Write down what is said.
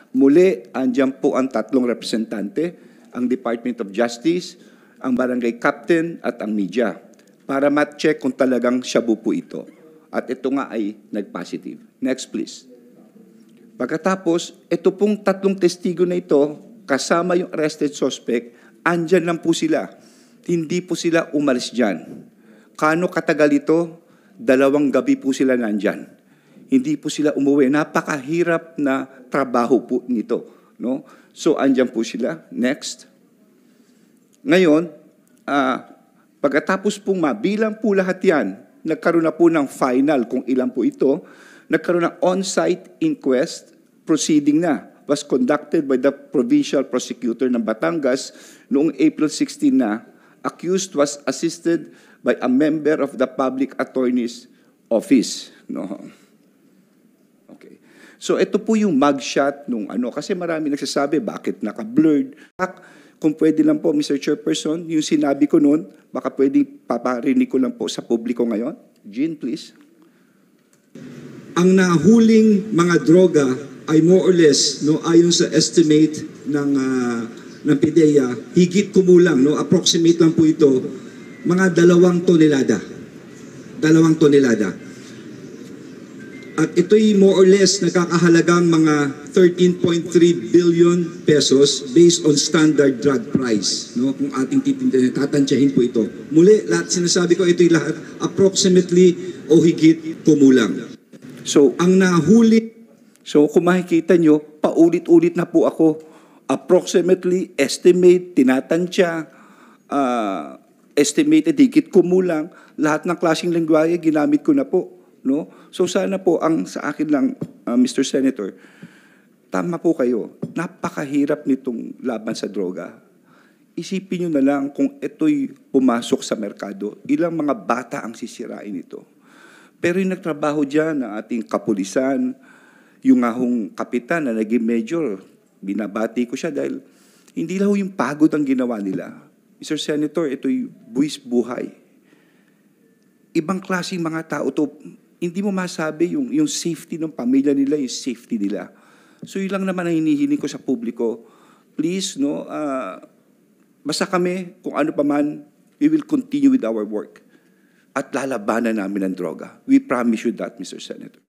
Muli, andyan po ang tatlong representante, ang Department of Justice, ang barangay captain at ang media para mat-check kung talagang shabu po ito. At ito nga ay nag-positive. Next please. Pagkatapos, ito pong tatlong testigo na ito, kasama yung arrested suspect, andyan lang po sila. Hindi po sila umalis dyan. Kano katagal ito? 2 gabi po sila nandyan. Hindi po sila umuwi. Napakahirap na trabaho po nito. No? So, andyan po sila. Next. Ngayon, pagkatapos pong mabilang po lahat yan, nagkaroon na po ng final kung ilan po ito, nagkaroon ng on-site inquest proceeding na. Was conducted by the provincial prosecutor ng Batangas noong April 16 na. Accused was assisted by a member of the public attorney's office. No. Okay. So ito po yung mugshot nung kasi marami nagsasabi bakit naka-blurred. Kung pwede lang po, Mr. Chairperson, yung sinabi ko noon, baka pwede paparinig ko lang po sa publiko ngayon. Jean, please. Ang nahuling mga droga ay more or less, no, ayon sa estimate ng PIDEA, higit kumulang, no, approximate lang po ito, mga 2 tonelada. 2 tonelada. At ito'y more or less nakakahalagang mga 13.3 billion pesos based on standard drug price. No? Kung ating tatansyahin po ito. Muli, lahat sinasabi ko, ito'y lahat approximately o higit kumulang. So, ang nahuli... So, kung makikita nyo, paulit-ulit na po ako. Approximately, estimate, tinatansya, estimated, higit kumulang. Lahat ng klaseng lengguwahe, ginamit ko na po. No? So sana po ang sa akin lang, Mr. Senator, tama po kayo. Napakahirap nitong laban sa droga. Isipin nyo na lang kung ito'y pumasok sa merkado, ilang mga bata ang sisirain ito. Pero yung nagtrabaho dyan ng ating kapulisan, yung ahong kapitan na naging major, binabati ko siya dahil hindi lang yung pagod ang ginawa nila. Mr. Senator, ito'y buwis buhay. Ibang klaseng mga tao to, hindi mo masabi yung safety ng pamilya nila, yung safety nila. So yun lang naman ang hinihiling ko sa publiko. Please, no, basta kami, kung ano pa man, we will continue with our work. At lalabanan namin ang droga. We promise you that, Mr. Senator.